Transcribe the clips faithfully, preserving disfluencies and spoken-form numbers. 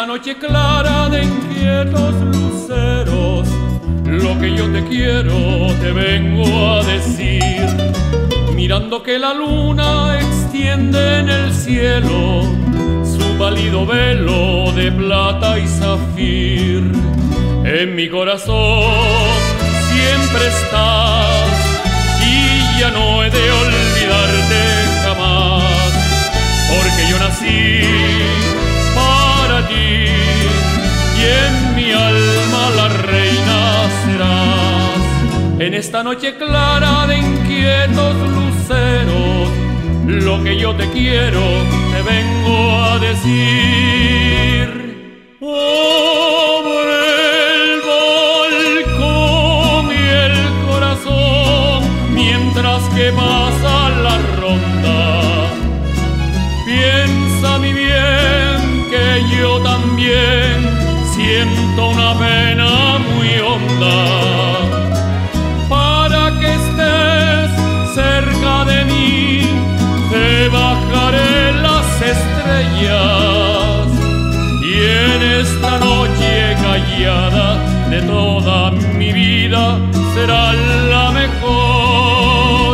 esta noche clara de inquietos luceros, lo que yo te quiero te vengo a decir. Mirando que la luna extiende en el cielo su pálido velo de plata y zafir, en mi corazón siempre estás y ya no he de olvidarte jamás, porque yo nací para ti y en mi alma la reina serás. En esta noche clara de inquietos luceros, lo que yo te quiero te vengo a decir. Sobre el balcón y el corazón, mientras que pasa la ronda, piensa mi bien que yo también siento una pena muy honda. Para que estés cerca de mí te bajaré las estrellas, y en esta noche callada de toda mi vida será la mejor.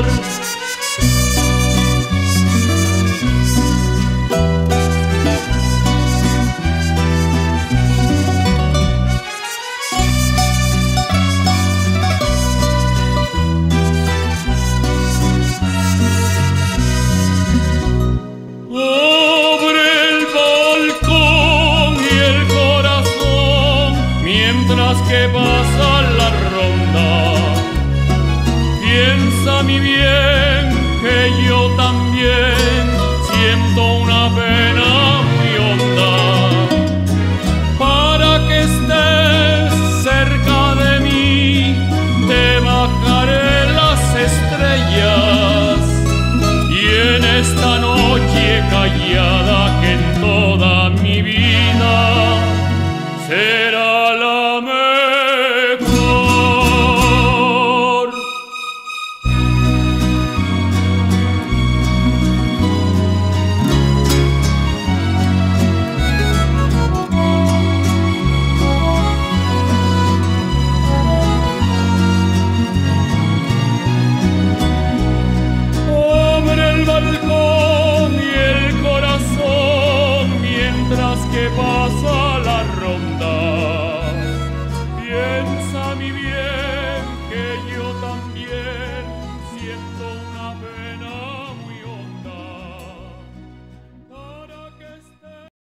Que pasa la ronda, piensa mi bien que yo también siento una pena